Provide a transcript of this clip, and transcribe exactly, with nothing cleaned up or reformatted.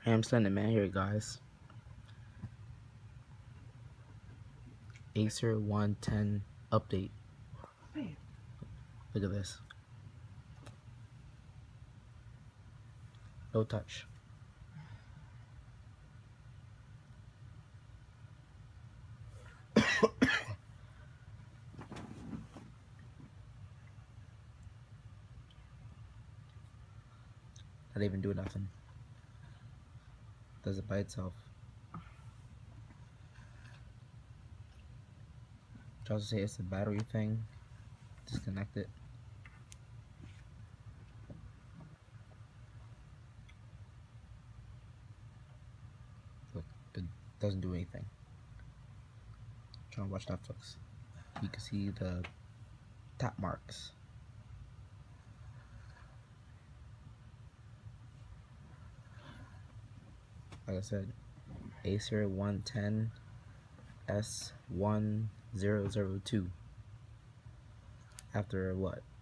Hey, I'm Slender Man here, guys. Acer one ten update. Look at this. No touch. Not even do nothing. Does it by itself. Try to say it's a battery thing. Disconnect it. Look, it doesn't do anything. Trying to watch Netflix. You can see the tap marks. Like I said, Acer one ten S one zero zero two. After what?